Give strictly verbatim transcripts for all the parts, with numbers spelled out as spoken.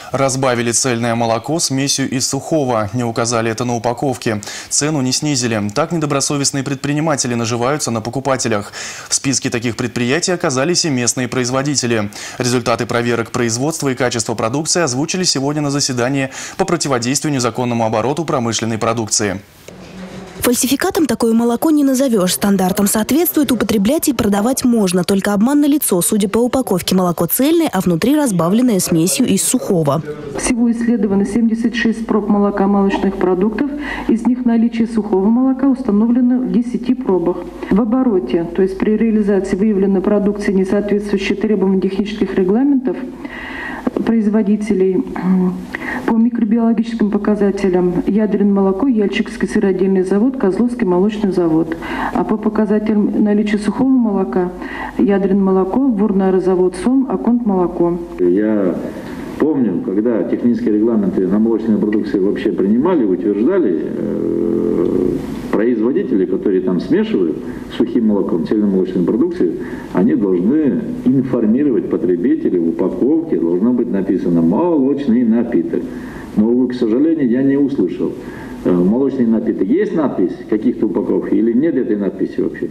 Разбавили цельное молоко смесью из сухого. Не указали это на упаковке. Цену не снизили. Так недобросовестные предприниматели наживаются на покупателях. В списке таких предприятий оказались и местные производители. Результаты проверок производства и качества продукции озвучили сегодня на заседании по противодействию незаконному обороту промышленной продукции. Фальсификатом такое молоко не назовешь. Стандартам соответствует, употреблять и продавать можно. Только обман налицо. Судя по упаковке, молоко цельное, а внутри разбавленное смесью из сухого. Всего исследовано семьдесят шесть проб молока молочных продуктов. Из них наличие сухого молока установлено в десяти пробах. В обороте, то есть при реализации выявленной продукции, не соответствующей требованиям технических регламентов производителей, по микробиологическим показателям ядерное молоко, Яльчикский сыродельный завод, Козловский молочный завод. А по показателям наличия сухого молока, ядерное молоко, Вурнарозавод СОМ, Аконт молоко. Я помню, когда технические регламенты на молочной продукции вообще принимали, утверждали, э, производители, которые там смешивают сухим молоком, цельномолочной продукцией, они должны информировать потребителей в упаковке, должно быть написано «молочный напиток». Но, к сожалению, я не услышал. Молочный напиток. Есть надпись в каких-то упаковках или нет этой надписи вообще?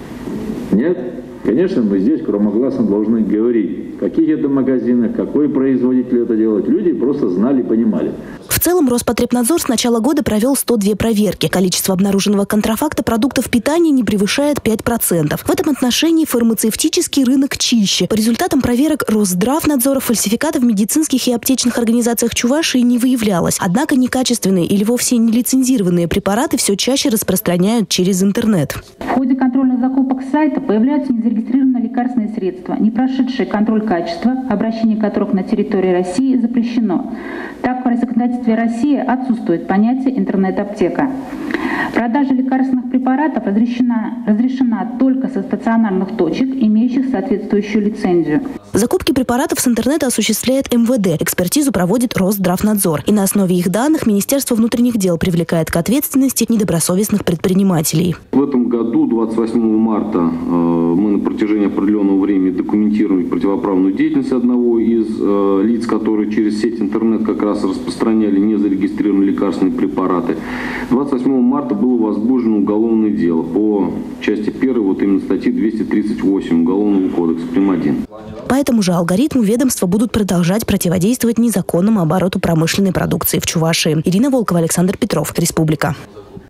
Нет? Конечно, мы здесь громогласно должны говорить, в каких это магазинах, какой производитель это делает. Люди просто знали, понимали. В целом Роспотребнадзор с начала года провел сто две проверки. Количество обнаруженного контрафакта продуктов питания не превышает пять процентов. В этом отношении фармацевтический рынок чище. По результатам проверок Росздравнадзора фальсификатов в медицинских и аптечных организациях Чувашии не выявлялось. Однако некачественные или вовсе нелицензированные препараты все чаще распространяют через интернет. В ходе контрольных закупок с сайта появляются незарегистрированные лекарственные средства, не прошедшие контроль качества, обращение которых на территории России запрещено. Так, в законодательстве России отсутствует понятие интернет-аптека. Продажа лекарственных препаратов разрешена, разрешена только со стационарных точек, имеющих соответствующую лицензию. Закупки препаратов с интернета осуществляет эм вэ дэ. Экспертизу проводит Росздравнадзор. И на основе их данных Министерство внутренних дел привлекает к ответственности недобросовестных предпринимателей. В этом году, двадцать восьмого марта, мы на протяжении определенного времени документировали противоправную деятельность одного из лиц, которые через сеть интернет как раз распространяли незарегистрированные лекарственные препараты. двадцать восьмого марта было возбуждено уголовное дело по части первой, вот именно статьи двести тридцать восемь Уголовного кодекса, прим. один. По этому же алгоритму ведомства будут продолжать противодействовать незаконному обороту промышленной продукции в Чувашии. Ирина Волкова, Александр Петров, Республика.